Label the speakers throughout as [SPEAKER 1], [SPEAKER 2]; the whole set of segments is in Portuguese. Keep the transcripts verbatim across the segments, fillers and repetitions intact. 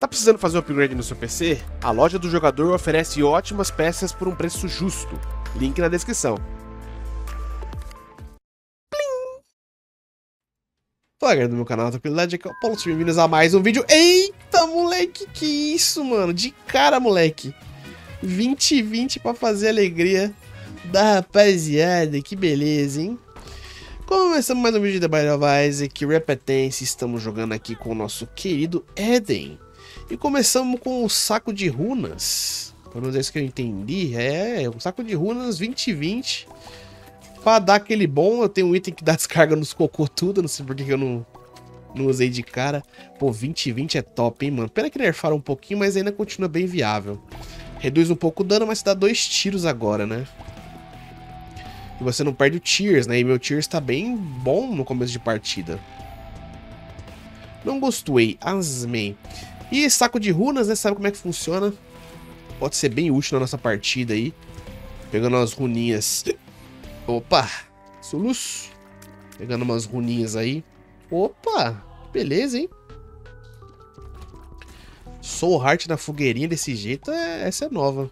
[SPEAKER 1] Tá precisando fazer um upgrade no seu P C? A loja do jogador oferece ótimas peças por um preço justo. Link na descrição. Fala galera do meu canal, tranquilidade, aqui é o Paulo, sejam bem-vindos a mais um vídeo. Eita moleque, que isso mano, de cara moleque. vinte e vinte pra fazer a alegria da rapaziada, que beleza, hein? Começamos mais um vídeo de The Binding of Isaac, Repetência, estamos jogando aqui com o nosso querido Eden. E começamos com o saco de runas, pelo menos é isso que eu entendi, é, um saco de runas vinte e vinte. Pra dar aquele bom, eu tenho um item que dá descarga nos cocô tudo, não sei por que eu não, não usei de cara. Pô, vinte e vinte é top, hein, mano. Pena que nerfaram um pouquinho, mas ainda continua bem viável. Reduz um pouco o dano, mas dá dois tiros agora, né? E você não perde o Tears, né? E meu Tears tá bem bom no começo de partida. Não gostei, asmei. E saco de runas, né? Sabe como é que funciona? Pode ser bem útil na nossa partida aí. Pegando umas runinhas... Opa, soluço. Pegando umas runinhas aí. Opa, beleza, hein? Soul Heart na fogueirinha desse jeito, é... essa é nova.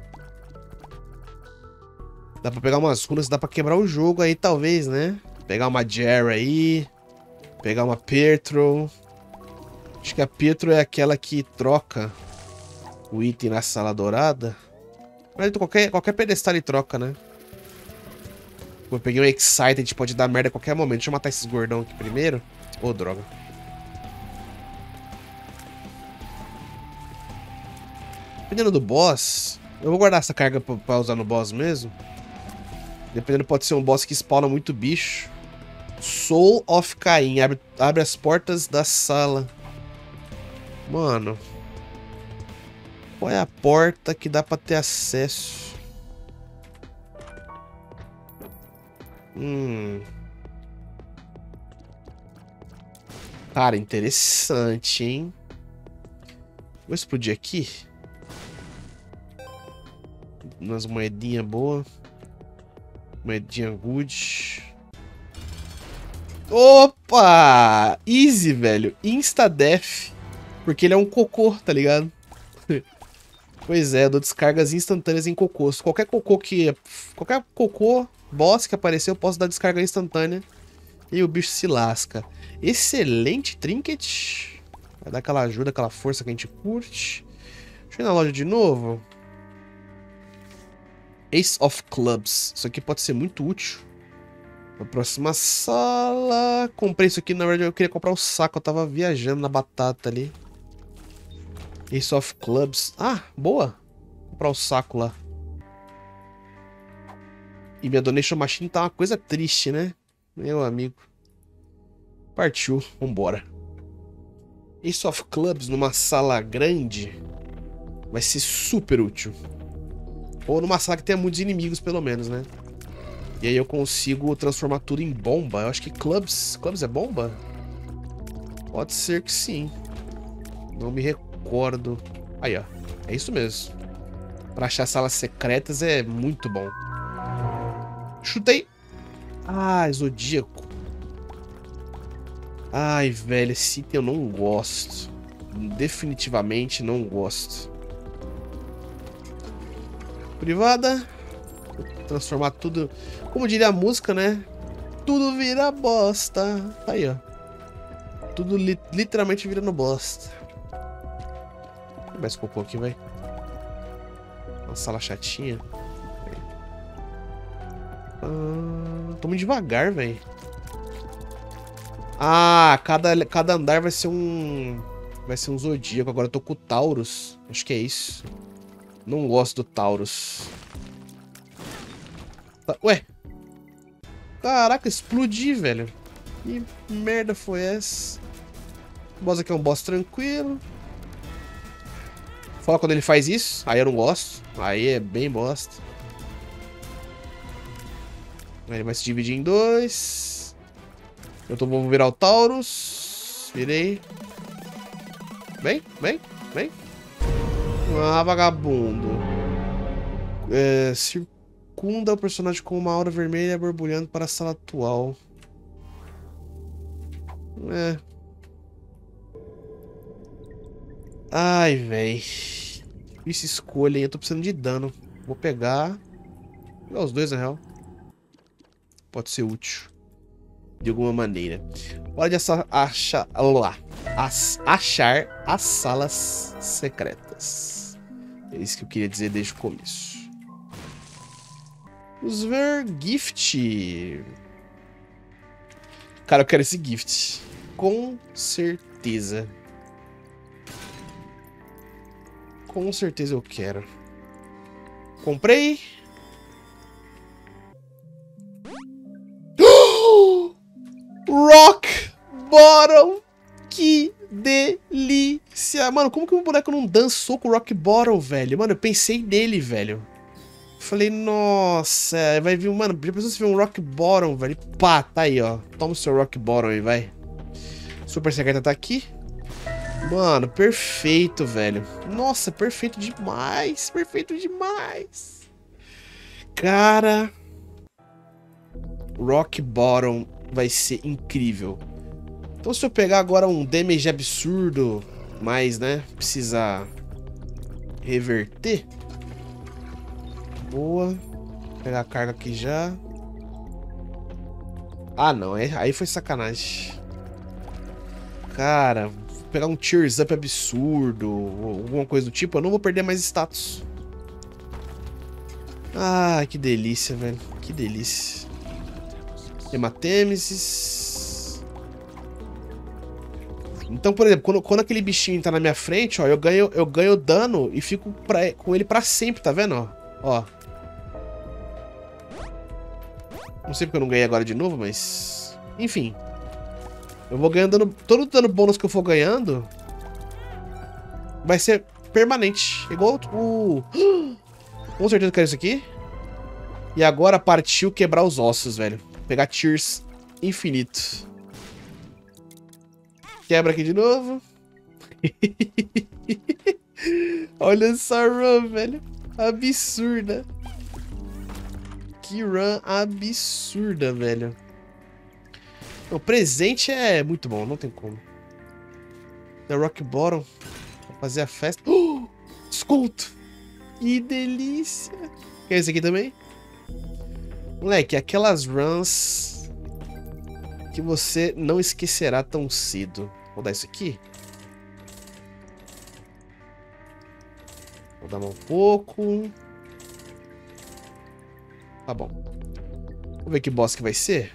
[SPEAKER 1] Dá pra pegar umas runas, dá pra quebrar o jogo aí, talvez, né? Pegar uma Jera aí. Pegar uma Pietro. Acho que a Pietro é aquela que troca o item na sala dourada. Mas qualquer, qualquer pedestal ele troca, né? Eu peguei um Excited, pode dar merda a qualquer momento. Deixa eu matar esses gordão aqui primeiro. Ô, oh, droga. Dependendo do boss, eu vou guardar essa carga pra, pra usar no boss mesmo. Dependendo, pode ser um boss que spawna muito bicho. Soul of Cain. Abre, abre as portas da sala. Mano. Qual é a porta que dá pra ter acesso? Hum. Cara, interessante, hein? Vou explodir aqui. Umas moedinhas boas. Moedinha good. Opa! Easy, velho. Insta-death. Porque ele é um cocô, tá ligado? Pois é, eu dou descargas instantâneas em cocôs. Qualquer cocô que... Qualquer cocô, boss que aparecer, eu posso dar descarga instantânea. E o bicho se lasca. Excelente trinket. Vai dar aquela ajuda, aquela força que a gente curte. Deixa eu ir na loja de novo. Ace of Clubs. Isso aqui pode ser muito útil. Na próxima sala. Comprei isso aqui, na verdade eu queria comprar o saco. Eu tava viajando na batata ali. Ace of Clubs. Ah, boa. Vou comprar o saco lá. E minha Donation Machine tá uma coisa triste, né? Meu amigo. Partiu. Vambora. Ace of Clubs numa sala grande vai ser super útil. Ou numa sala que tenha muitos inimigos, pelo menos, né? E aí eu consigo transformar tudo em bomba. Eu acho que Clubs... Clubs é bomba? Pode ser que sim. Não me recordo. Aí, ó. É isso mesmo. Pra achar salas secretas é muito bom. Chutei. Ah, Zodíaco. Ai, velho. Esse item eu não gosto. Definitivamente não gosto. Privada. Vou transformar tudo... Como diria a música, né? Tudo vira bosta. Aí, ó. Tudo li literalmente virando bosta. Tem mais cocô aqui, vai. Uma sala chatinha. Ah, tô muito devagar, velho. Ah, cada, cada andar vai ser um... Vai ser um zodíaco. Agora eu tô com o Taurus. Acho que é isso. Não gosto do Taurus. Tá, ué. Caraca, explodi, velho. Que merda foi essa? O boss aqui é um boss tranquilo. Fala quando ele faz isso. Aí eu não gosto. Aí é bem bosta. Aí ele vai se dividir em dois. Eu tô, vou virar o Taurus. Virei. Vem, vem, vem. Ah, vagabundo. É, circunda o personagem com uma aura vermelha borbulhando para a sala atual. É. Ai, véi. Isso escolha, hein? Eu tô precisando de dano. Vou pegar... Vou pegar os dois, na real. Pode ser útil. De alguma maneira. Hora de achar... Achar, lá. As, achar as salas secretas. É isso que eu queria dizer desde o começo. Vamos ver... Gift. Cara, eu quero esse gift. Com certeza. Com certeza eu quero. Comprei. Rock Bottom. Que delícia. Mano, como que o boneco não dançou com o Rock Bottom, velho? Mano, eu pensei nele, velho. Falei, nossa, vai vir... Mano, já pensou se vir um Rock Bottom, velho? Pá, tá aí, ó. Toma o seu Rock Bottom aí, vai. Super secreta tá aqui. Mano, perfeito, velho. Nossa, perfeito demais. Perfeito demais. Cara... Rock Bottom vai ser incrível. Então se eu pegar agora um damage absurdo, mas, né, precisa reverter. Boa. Vou pegar a carga aqui já. Ah, não. Aí foi sacanagem. Cara, vou pegar um Tears Up absurdo, ou alguma coisa do tipo. Eu não vou perder mais status. Ah, que delícia, velho. Que delícia. Hematêmesis. Então, por exemplo, quando, quando aquele bichinho tá na minha frente, ó, eu ganho, eu ganho dano e fico pra, com ele pra sempre, tá vendo? Ó. Ó. Não sei porque eu não ganhei agora de novo, mas... Enfim. Eu vou ganhando dano... Todo o dano bônus que eu for ganhando... Vai ser permanente. Igual o... Com certeza eu quero isso aqui. E agora partiu quebrar os ossos, velho. Pegar Tears infinito. Quebra aqui de novo. Olha essa run, velho. Absurda. Que run absurda, velho. O presente é muito bom, não tem como. The Rock Bottom. Vou fazer a festa. Oh, desconto. Que delícia. Quer esse aqui também? Moleque, aquelas runs que você não esquecerá tão cedo. Vou dar isso aqui. Vou dar um pouco. Tá bom. Vamos ver que boss que vai ser.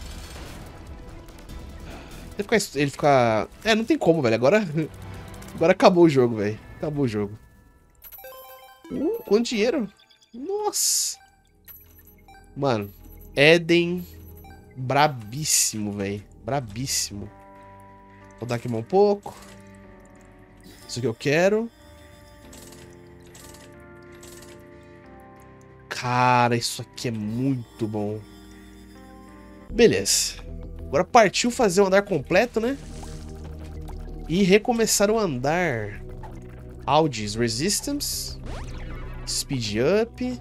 [SPEAKER 1] Ele ficar... Ele ficar... É, não tem como, velho. Agora... Agora acabou o jogo, velho. Acabou o jogo. Uh, quanto dinheiro. Nossa. Mano. Eden. Brabíssimo, velho. Brabíssimo. Vou dar aqui um pouco. Isso que eu quero. Cara, isso aqui é muito bom. Beleza. Agora partiu fazer o andar completo, né? E recomeçar o andar. Audi's Resistance. Speed Up.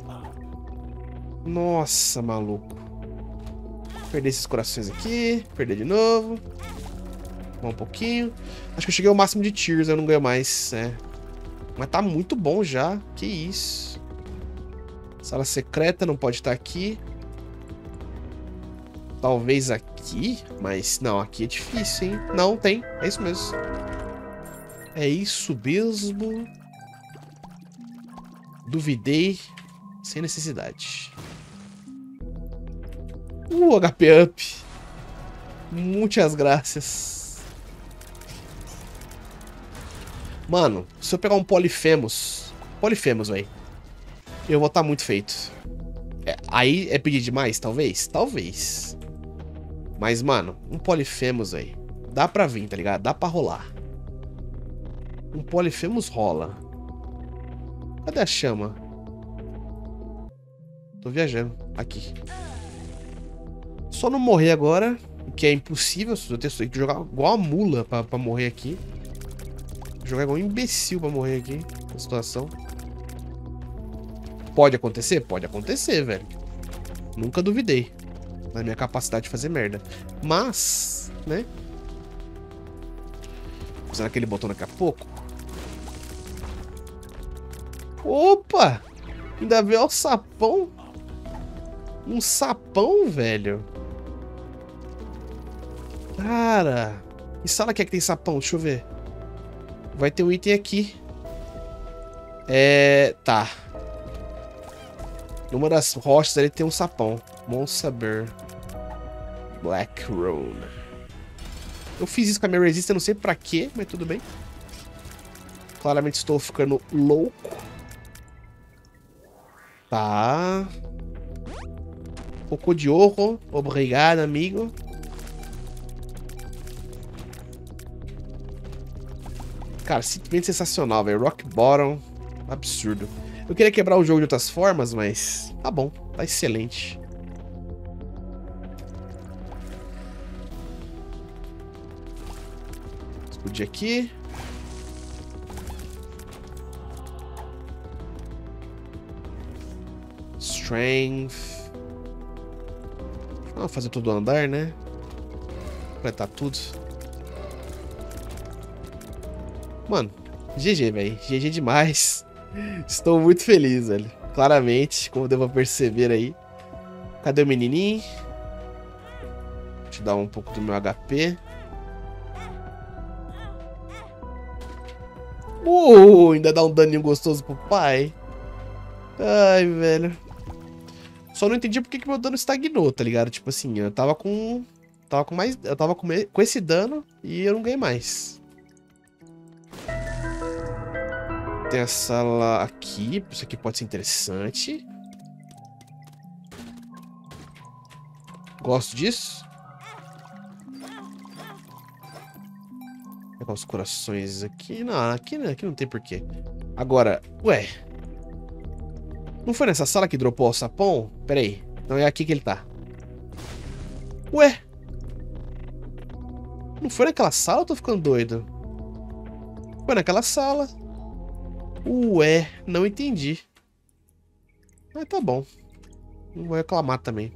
[SPEAKER 1] Nossa, maluco. Perder esses corações aqui. Perder de novo. Vamos um pouquinho. Acho que eu cheguei ao máximo de tiers, eu não ganho mais, né? Mas tá muito bom já. Que isso. Sala secreta não pode estar aqui. Talvez aqui, mas não, aqui é difícil, hein? Não, tem, é isso mesmo. É isso mesmo. Duvidei, sem necessidade. Uh, H P up. Muitas graças. Mano, se eu pegar um Polifemos, Polifemos, velho, eu vou estar muito feito. É, aí é pedir demais, talvez? Talvez. Mas, mano, um Polifemos aí. Dá pra vir, tá ligado? Dá pra rolar. Um Polifemos rola. Cadê a chama? Tô viajando. Aqui. Só não morrer agora, que é impossível. Eu tenho que jogar igual a mula pra, pra morrer aqui. Jogar igual um imbecil pra morrer aqui. Na situação. Pode acontecer? Pode acontecer, velho. Nunca duvidei na minha capacidade de fazer merda. Mas, né? Usando aquele botão daqui a pouco. Opa! Ainda veio o sapão. Um sapão, velho. Cara. Que sala que é que tem sapão? Deixa eu ver. Vai ter um item aqui. É... Tá. Numa das rochas ali tem um sapão. Monsaber. Black Rune. Eu fiz isso com a minha resistência, não sei pra quê, mas tudo bem. Claramente estou ficando louco. Tá. Pouco de ouro. Obrigado, amigo. Cara, simplesmente sensacional, velho. Rock Bottom. Absurdo. Eu queria quebrar o jogo de outras formas, mas... Tá bom. Tá excelente. Explodir aqui. Strength. Vamos fazer tudo andar, né? Completar tudo. Mano, G G, velho. G G demais. Estou muito feliz, velho. Claramente, como devo perceber aí. Cadê o menininho? Vou te dar um pouco do meu H P. Uh, ainda dá um daninho gostoso pro pai. Ai, velho. Só não entendi porque que meu dano estagnou, tá ligado? Tipo assim, eu tava com... Tava com mais... Eu tava com, me... com esse dano e eu não ganhei mais. Tem a sala aqui. Isso aqui pode ser interessante. Gosto disso. Vou pegar os corações aqui. Não, aqui, aqui não tem porquê. Agora, ué. Não foi nessa sala que dropou o sapão? Pera aí. Então é aqui que ele tá. Ué. Não foi naquela sala ou eu tô ficando doido? Foi naquela sala. Ué, não entendi. Mas tá bom. Não vou reclamar também.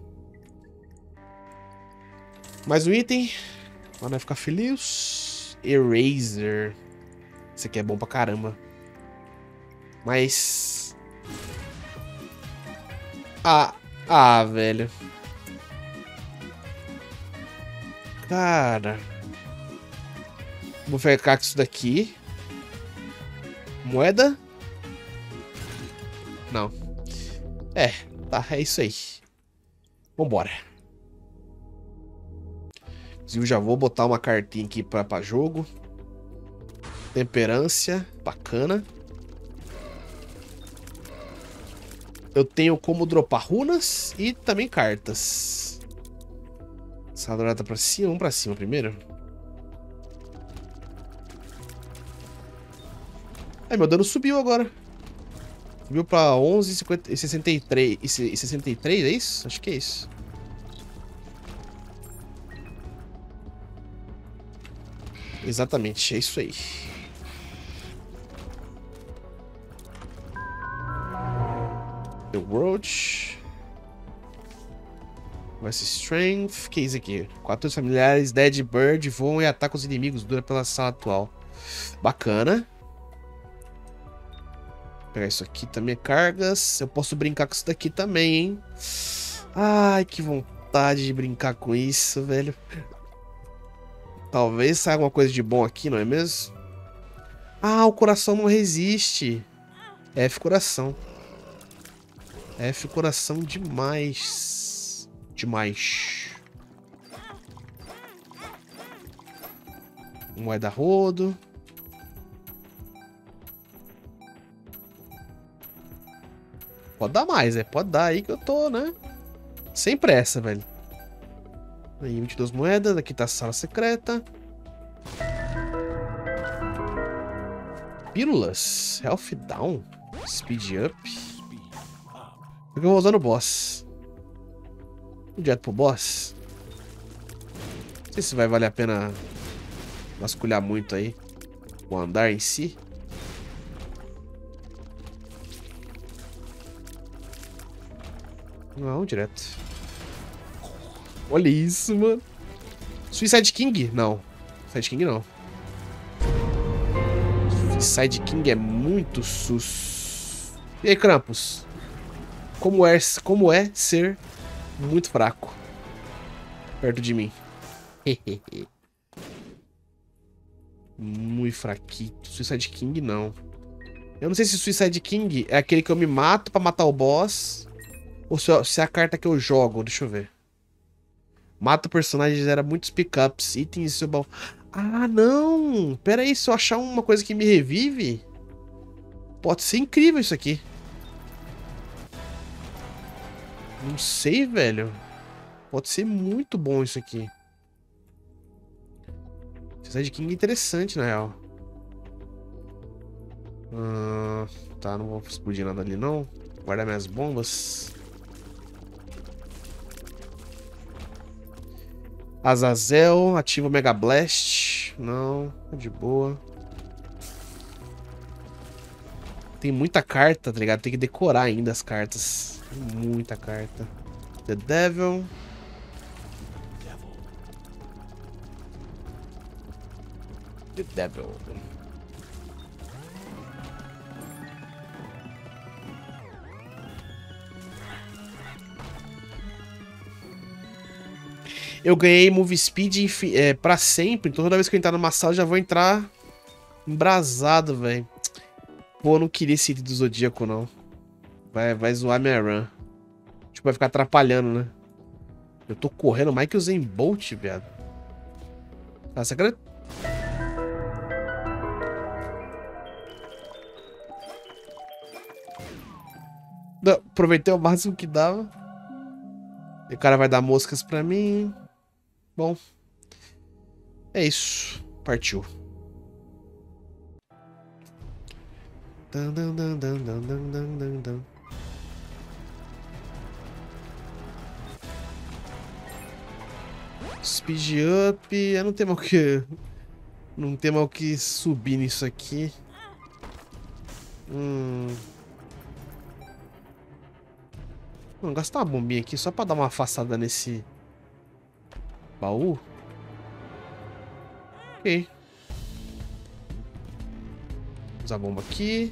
[SPEAKER 1] Mais um item. Pra não ficar feliz. Eraser. Esse aqui é bom pra caramba. Mas... Ah, ah, velho. Cara. Vou ficar com isso daqui. Moeda? Não. É, tá, é isso aí. Vambora. Inclusive, já vou botar uma cartinha aqui pra, pra jogo. Temperância, bacana. Eu tenho como dropar runas e também cartas. Essa dourada pra cima, vamos pra cima primeiro. Ai, meu dano subiu agora. Subiu pra onze e sessenta e três. E sessenta e três, é isso? Acho que é isso. Exatamente, é isso aí. The World. Versus Strength. Que é isso aqui? Quatro familiares, Dead Bird, voam e atacam os inimigos. Dura pela sala atual. Bacana. Vou pegar isso aqui também, cargas. Eu posso brincar com isso daqui também, hein? Ai, que vontade de brincar com isso, velho. Talvez saia alguma coisa de bom aqui, não é mesmo? Ah, o coração não resiste. F coração. F coração demais. Demais. Moeda rodo. Pode dar mais, é. Pode dar aí que eu tô, né? Sem pressa, velho. Aí, vinte e duas moedas. Aqui tá a sala secreta. Pílulas. Health down. Speed up. Eu vou usar no boss. Direto pro boss. Não sei se vai valer a pena vasculhar muito aí o andar em si. Não, direto. Olha isso, mano. Suicide King? Não. Suicide King não. Suicide King é muito sus. E aí, Krampus? Como é, como é ser muito fraco perto de mim? Muito fraquito. Suicide King, não. Eu não sei se Suicide King é aquele que eu me mato pra matar o boss ou se é a carta que eu jogo. Deixa eu ver. Mata o personagem, gera muitos pickups. Itens e seu baú. Ah, não! Pera aí, se eu achar uma coisa que me revive... Pode ser incrível isso aqui. Não sei, velho. Pode ser muito bom isso aqui. Suicide King é interessante, na real. Ah, tá, não vou explodir nada ali, não. Guardar minhas bombas. Azazel, ativa o Mega Blast. Não, tá de boa. Tem muita carta, tá ligado? Tem que decorar ainda as cartas. Tem muita carta. The Devil. The Devil. Eu ganhei Move Speed é, pra sempre. Então toda vez que eu entrar numa sala, eu já vou entrar embrasado, velho. Pô, eu não queria esse item do Zodíaco, não. Vai, vai zoar minha run. Tipo, vai ficar atrapalhando, né? Eu tô correndo mais que o Zen Bolt, viado. Ah, você acredita? Não, aproveitei o máximo que dava. E o cara vai dar moscas pra mim. Bom. É isso. Partiu. Dan, dan, dan, dan, dan, dan, dan, dan. Speed up. Eu não tem mal que. Não tem mal que subir nisso aqui. Hum. Vou gastar uma bombinha aqui só pra dar uma afastada nesse baú. Ok. Usar a bomba aqui.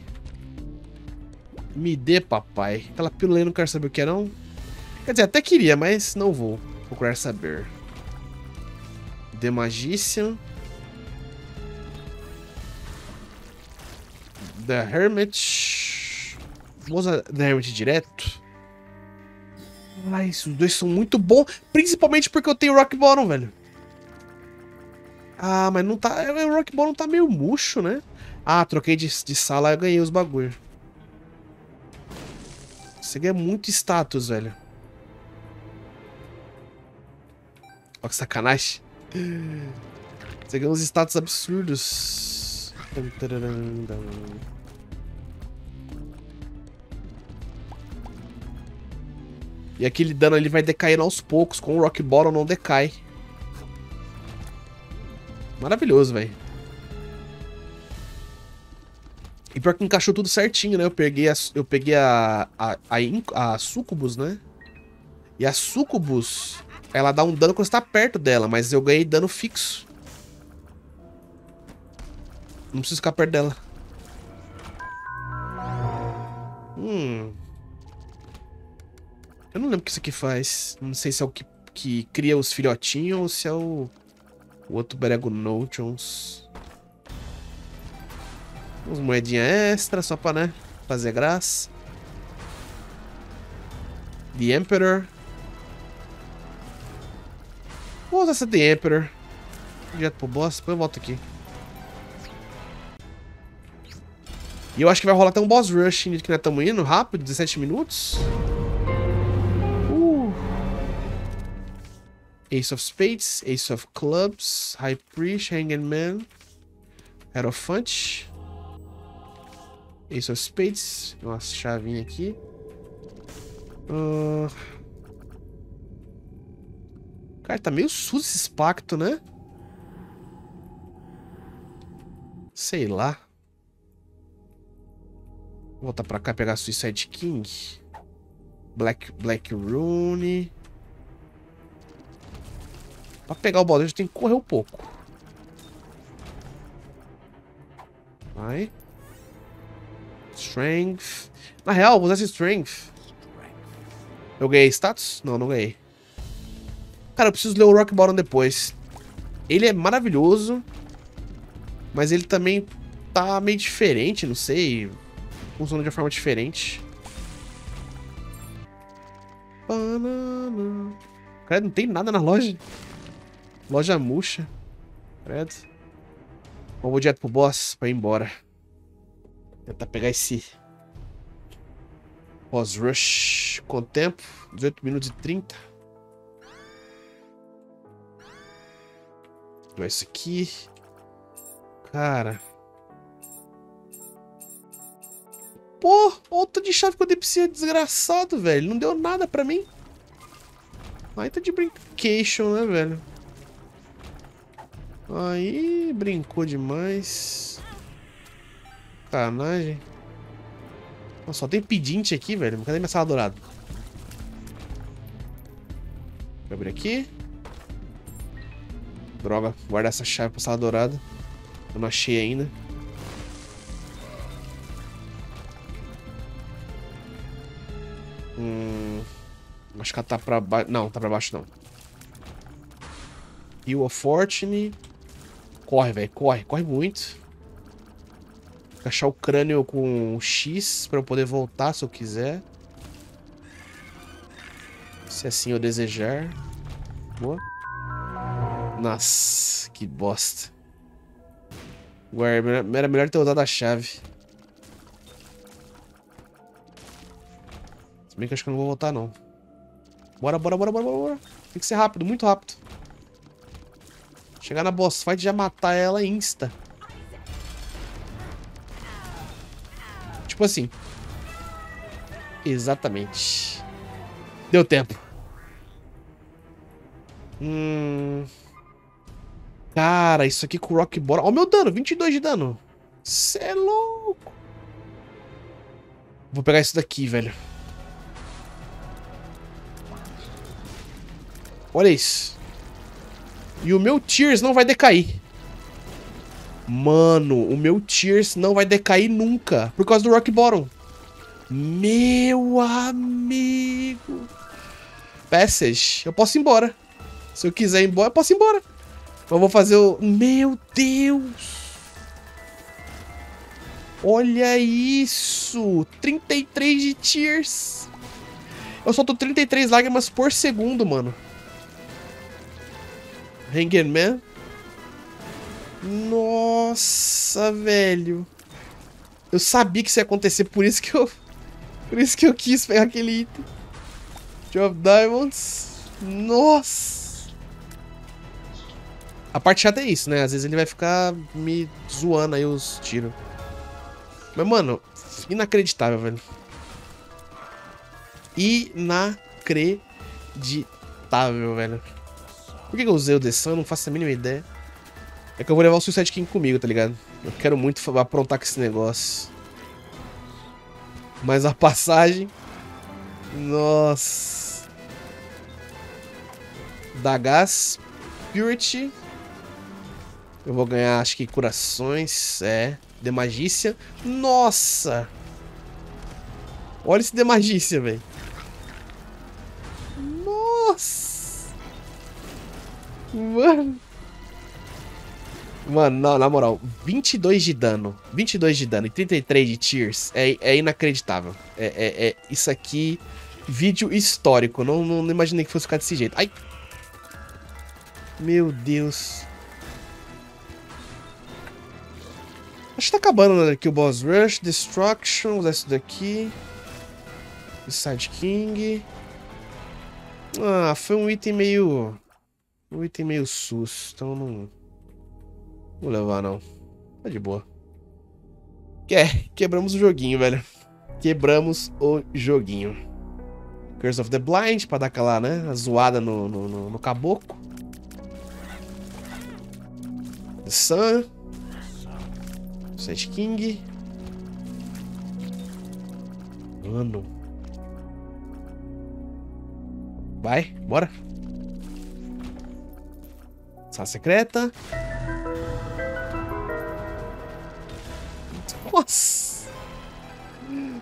[SPEAKER 1] Me dê, papai. Aquela pílula aí eu não quero saber o que é, não. Quer dizer, até queria, mas não vou procurar saber. The Magician. The Hermit. Vamos usar The Hermit direto. Ai, os dois são muito bons. Principalmente porque eu tenho Rock Bottom, velho. Ah, mas não tá... O Rock Bottom tá meio murcho, né? Ah, troquei de, de sala e ganhei os bagulho. Você ganha muito status, velho. Ó que sacanagem. Você ganha uns status absurdos. E aquele dano ali vai decaindo aos poucos. Com o Rock Bottom não decai. Maravilhoso, velho. E pior que encaixou tudo certinho, né? Eu peguei a, eu peguei a, a, a, a Sucubus, né? E a Sucubus, ela dá um dano quando você tá perto dela, mas eu ganhei dano fixo. Não preciso ficar perto dela. Hum. Eu não lembro o que isso aqui faz. Não sei se é o que, que cria os filhotinhos ou se é o, o outro Berego Notions. Umas moedinhas extra só pra, né, fazer graça. The Emperor. Vou usar essa The Emperor. Direto pro boss, depois eu volto aqui. E eu acho que vai rolar até um boss rush, que nós estamos indo rápido, dezessete minutos. Uh. Ace of Spades, Ace of Clubs, High Priest, Hanging Man, Hierophant. Ace of Spades. Uma chavinha aqui. Uh... Cara, tá meio sujo esse pacto, né? Sei lá. Vou voltar pra cá pegar Suicide King. Black, Black Rune. Pra pegar o balde, a gente tem que correr um pouco. Vai. Strength. Na real, vou usar esse Strength. Eu ganhei status? Não, não ganhei. Cara, eu preciso ler o Rock Bottom depois. Ele é maravilhoso. Mas ele também tá meio diferente, não sei. Funciona de uma forma diferente. Banana. Credo, não tem nada na loja. Loja murcha. Credo. Vamos direto pro boss pra ir embora. Tentar pegar esse boss rush. Quanto tempo? dezoito minutos e trinta. Vou pegar isso aqui. Cara. Pô, outra de chave que eu dei pra esse desgraçado, velho. Não deu nada pra mim. Aí tá de brincation, né, velho? Aí brincou demais. Sacanagem. Nossa, só tem pedinte aqui, velho. Cadê minha sala dourada? Vou abrir aqui. Droga, guarda essa chave pra sala dourada. Eu não achei ainda. Hum, acho que ela tá pra baixo. Não, tá pra baixo não. Heal of Fortune. Corre, velho. Corre. Corre muito. Achar o crânio com X pra eu poder voltar se eu quiser. Se assim eu desejar. Boa. Nossa, que bosta. Agora, era melhor ter usado a chave. Se bem que eu acho que eu não vou voltar, não. Bora, bora, bora, bora, bora. Tem que ser rápido, muito rápido. Chegar na boss fight e já matar ela insta. Tipo assim. Exatamente. Deu tempo. Hum... Cara, isso aqui com o Rock Bottom... Ó o meu dano, vinte e dois de dano. Cê é louco. Vou pegar isso daqui, velho. Olha isso. E o meu Tears não vai decair. Mano, o meu Tears não vai decair nunca. Por causa do Rock Bottom. Meu amigo. Passage. Eu posso ir embora. Se eu quiser ir embora, eu posso ir embora. Eu vou fazer o... Meu Deus. Olha isso. trinta e três de Tears. Eu solto trinta e três lágrimas por segundo, mano. Hanging Man. Nossa, velho. Eu sabia que isso ia acontecer, por isso que eu... Por isso que eu quis pegar aquele item. Drop Diamonds. Nossa. A parte chata é isso, né? Às vezes ele vai ficar me zoando aí os tiros. Mas, mano, inacreditável, velho. Inacreditável, velho. Por que eu usei o The Sun? Não faço a mínima ideia. É que eu vou levar o Suicide King comigo, tá ligado? Eu quero muito aprontar com esse negócio. Mas a passagem... Nossa. Da gás. Purity. Eu vou ganhar, acho que corações. É. Demagícia. Nossa. Olha esse Demagícia, velho. Nossa. Mano. Mano, não, na moral. vinte e dois de dano. vinte e dois de dano e trinta e três de Tears. É, é inacreditável. É, é, é isso aqui. Vídeo histórico. Não, não, não imaginei que fosse ficar desse jeito. Ai. Meu Deus. Acho que tá acabando aqui o Boss Rush. Destruction. Vou usar isso daqui. Side King. Ah, foi um item meio... Um item meio sus. Então não... Vou levar, não. Tá de boa. Que, quebramos o joguinho, velho. Quebramos o joguinho. Curse of the Blind, pra dar aquela, né, a zoada no, no, no, no caboclo. The Sun. Side King. Mano. Vai, bora. Sala secreta. Nossa.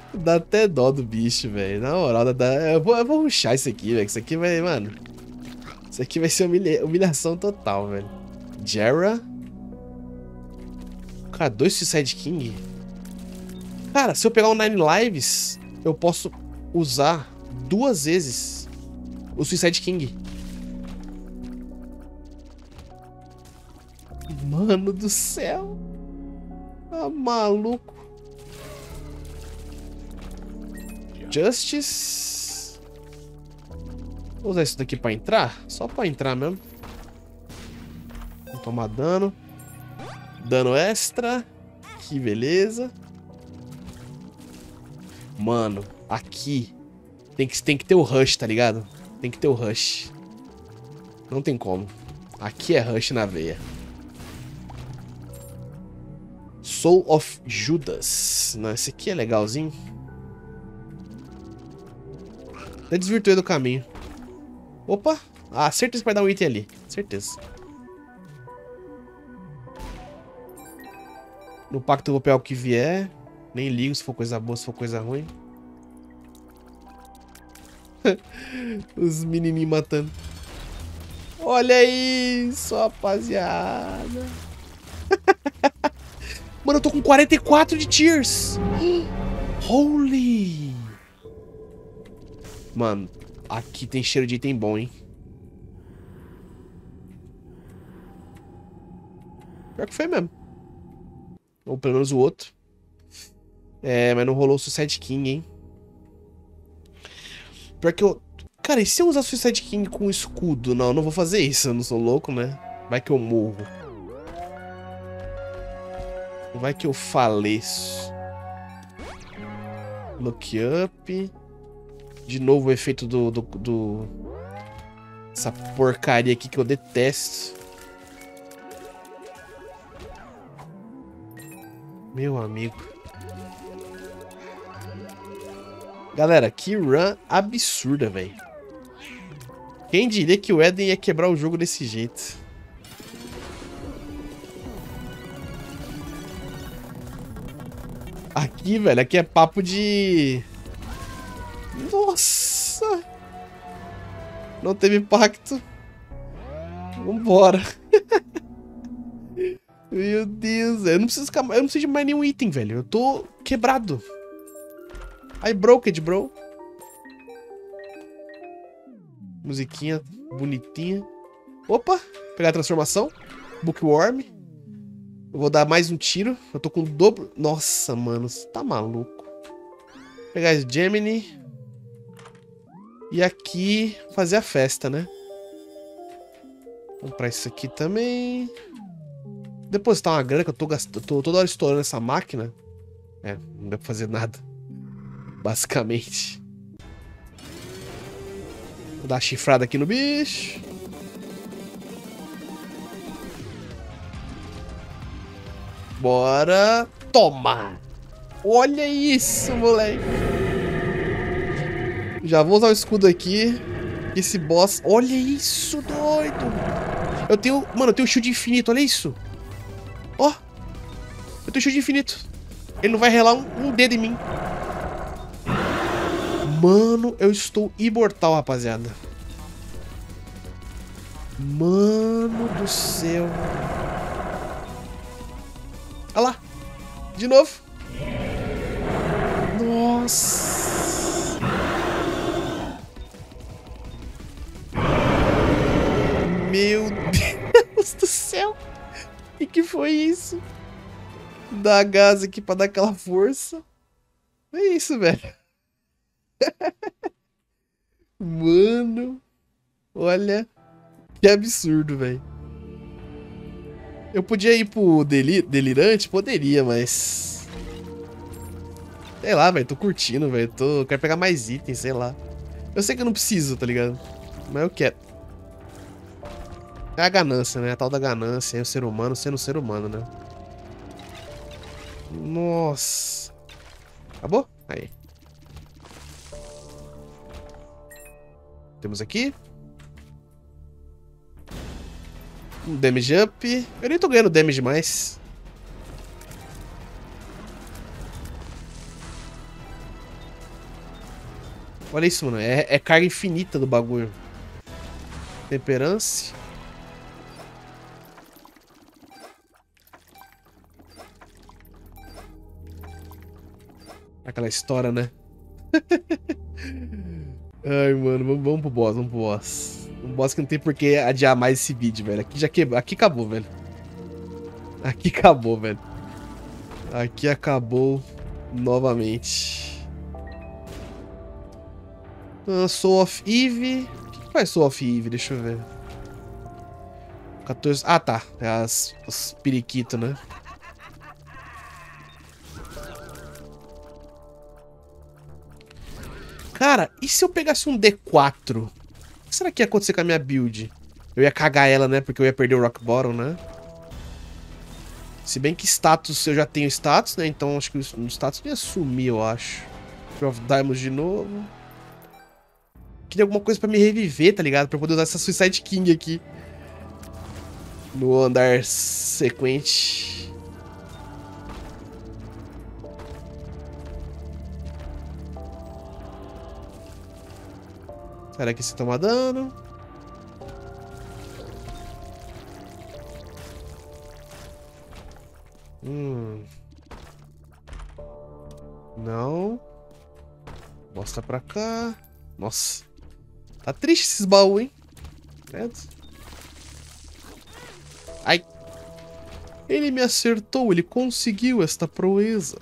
[SPEAKER 1] Dá até dó do bicho, velho. Na moral, dá... eu, vou, eu vou rushar isso aqui, velho. Isso aqui vai, mano... Isso aqui vai ser humilha... humilhação total, velho. Jera. Cara, dois Suicide King. Cara, se eu pegar o Nine Lives, eu posso usar duas vezes o Suicide King. Mano do céu. Tá maluco. Justice. Vou usar isso daqui pra entrar. Só pra entrar mesmo. Vou tomar dano. Dano extra. Que beleza. Mano, aqui tem que, tem que ter o rush, tá ligado? Tem que ter o rush. Não tem como. Aqui é rush na veia. Soul of Judas. Não, esse aqui é legalzinho. Até desvirtuei do caminho. Opa! Ah, certeza que vai dar um item ali. Certeza. No pacto eu vou pegar o que vier. Nem ligo se for coisa boa, se for coisa ruim. Os menininhos matando. Olha isso, rapaziada. Mano, eu tô com quarenta e quatro de tears. Holy. Mano, aqui tem cheiro de item bom, hein? Pior que foi mesmo. Ou pelo menos o outro. É, mas não rolou o Suicide King, hein? Pior que eu... Cara, e se eu usar Suicide King com escudo? Não, eu não vou fazer isso, eu não sou louco, né? Vai que eu morro. Vai que eu faleço. Look up. De novo o efeito do, do, do... Essa porcaria aqui que eu detesto. Meu amigo. Galera, que run absurda, velho. Quem diria que o Eden ia quebrar o jogo desse jeito? Aqui, velho, aqui é papo de... Nossa! Não teve impacto. Vambora. Meu Deus, eu não preciso ficar... eu não preciso de mais nenhum item, velho. Eu tô quebrado. I broke it, bro. Musiquinha bonitinha. Opa, pegar a transformação. Bookworm. Eu vou dar mais um tiro. Eu tô com o dobro. Nossa, mano, você tá maluco. Pegar esse Gemini. E aqui fazer a festa, né? Vamos comprar isso aqui também. Depositar uma grana que eu tô gastando. Tô toda hora estourando essa máquina. É, não dá pra fazer nada. Basicamente. Vou dar uma chifrada aqui no bicho. Bora. Toma. Olha isso, moleque. Já vou usar o escudo aqui. Esse boss... Olha isso, doido. Eu tenho... Mano, eu tenho shield infinito, olha isso. Ó. Eu tenho shield infinito. Ele não vai relar um, um dedo em mim. Mano, eu estou imortal, rapaziada. Mano do céu. Olha lá. De novo. Nossa. Meu Deus do céu. O que, que foi isso? Dar gás aqui pra dar aquela força. É isso, velho. Mano, olha que absurdo, velho. Eu podia ir pro deli delirante? Poderia, mas... Sei lá, velho, tô curtindo, velho. Tô... Quero pegar mais itens, sei lá. Eu sei que eu não preciso, tá ligado? Mas eu quero. É a ganância, né? A tal da ganância. É o ser humano sendo ser humano, né? Nossa. Acabou? Aí. Temos aqui. Um damage up. Eu nem tô ganhando damage mais. Olha isso, mano. É, é carga infinita do bagulho. Temperance. Aquela história, né? Ai, mano. Vamos, vamos pro boss, vamos pro boss. Um boss que não tem por que adiar mais esse vídeo, velho. Aqui já quebrou. Aqui acabou, velho. Aqui acabou, velho. Aqui acabou novamente. Uh, Soul of Eve. O que, que faz Soul of Eve? Deixa eu ver. quatorze. Ah, tá. É as, os periquitos, né? Cara, e se eu pegasse um D quatro? O que será que ia acontecer com a minha build? Eu ia cagar ela, né? Porque eu ia perder o Rock Bottom, né? Se bem que status, eu já tenho status, né? Então acho que o status ia sumir, eu acho. Tree of Diamonds de novo. Queria alguma coisa pra me reviver, tá ligado? Pra eu poder usar essa Suicide King aqui. No andar sequente. Será que esse toma dano? Hum. Não. Mostra pra cá. Nossa. Tá triste esses baús, hein? Credo. Ai. Ele me acertou. Ele conseguiu esta proeza.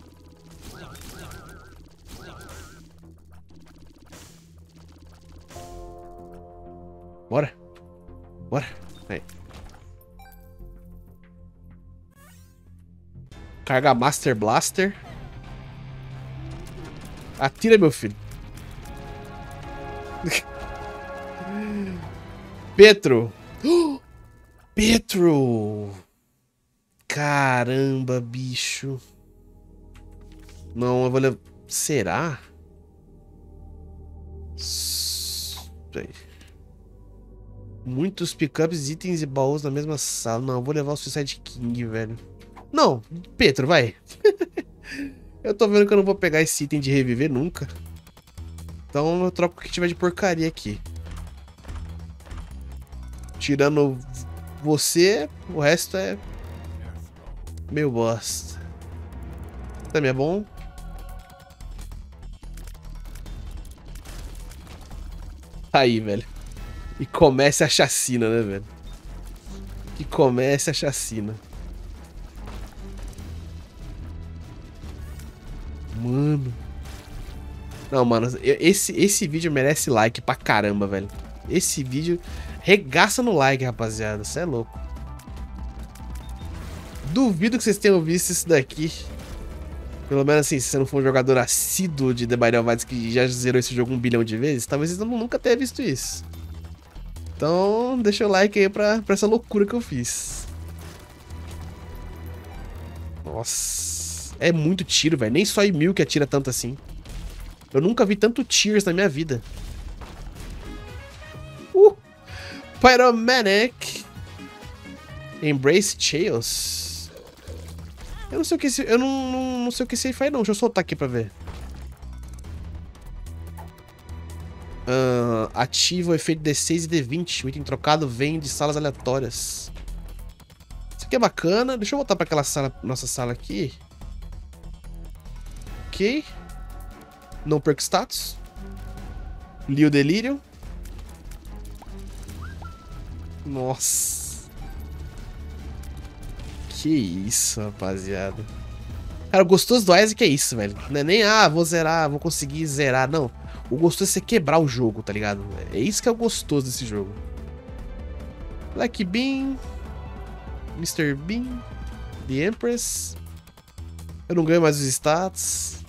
[SPEAKER 1] Bora. Bora. Aí. Carga Master Blaster. Atira, meu filho. Petro. Oh, Petro. Caramba, bicho. Não, eu vou levar... Será? Peraí. Muitos pickups, itens e baús na mesma sala. Não, eu vou levar o Suicide King, velho. Não, Petro, vai. Eu tô vendo que eu não vou pegar esse item de reviver nunca. Então eu troco o que tiver de porcaria aqui. Tirando você, o resto é meio bosta. Também é bom. Aí, velho. E comece a chacina, né, velho? Que comece a chacina. Mano. Não, mano. Esse, esse vídeo merece like pra caramba, velho. Esse vídeo regaça no like, rapaziada. Você é louco. Duvido que vocês tenham visto isso daqui. Pelo menos assim, se você não for um jogador assíduo de The Binding of Isaac que já zerou esse jogo um bilhão de vezes, talvez vocês nunca tenham visto isso. Então, deixa o like aí pra, pra essa loucura que eu fiz. Nossa. É muito tiro, velho. Nem só Emil que atira tanto assim. Eu nunca vi tanto tears na minha vida. Uh! Pyromanic. Embrace Chaos. Eu não sei o que esse... Eu não, não, não sei o que esse aí faz, não. Deixa eu soltar aqui pra ver. Uh, ativa o efeito D seis e D vinte. O item trocado vem de salas aleatórias. Isso aqui é bacana. Deixa eu voltar pra aquela sala, nossa sala aqui. Ok. Não perk status. Li o delírio. Nossa. Que isso, rapaziada. Cara, o gostoso do Isaac é isso, velho. Não é nem, ah, vou zerar, vou conseguir zerar. Não. O gostoso é você quebrar o jogo, tá ligado? É isso que é o gostoso desse jogo. Black Bean. mister Bean. The Empress. Eu não ganho mais os status.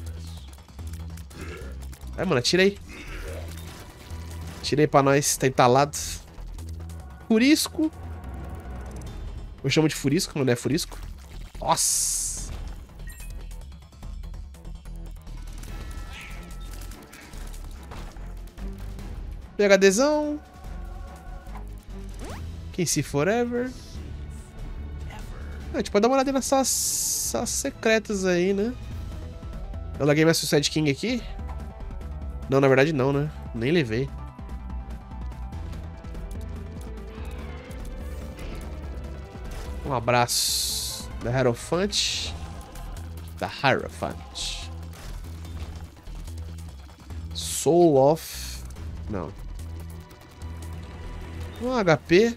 [SPEAKER 1] Vai, mano, atira aí. Tira aí pra nós, tá entalado. Furisco. Eu chamo de Furisco, não é Furisco. Nossa. PHDzão. Quem se forever. A gente pode dar uma olhada nessas salas secretas aí, né? Eu larguei minha Suicide King aqui. Não, na verdade não, né? Nem levei. Um abraço da Hierophant. Da Hierophant. Soul of... Não. Um H P.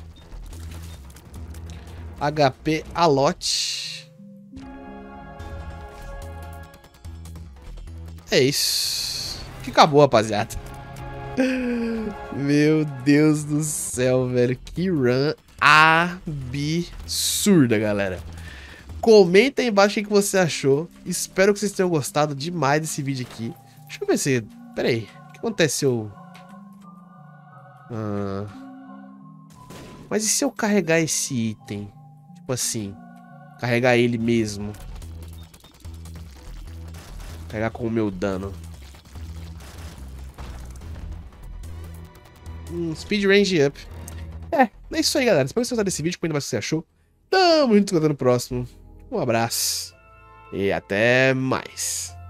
[SPEAKER 1] H P Alot. É isso. Que acabou, rapaziada. Meu Deus do céu, velho. Que run absurda, galera. Comenta aí embaixo o que você achou. Espero que vocês tenham gostado demais desse vídeo aqui. Deixa eu ver se... Pera aí. O que aconteceu? Ah... Mas e se eu carregar esse item? Tipo assim, carregar ele mesmo. Carregar com o meu dano. Hum, speed range up. É, é isso aí, galera. Espero que vocês tenham gostado desse vídeo. Comenta mais o que você achou. Tamo junto no próximo. Um abraço. E até mais.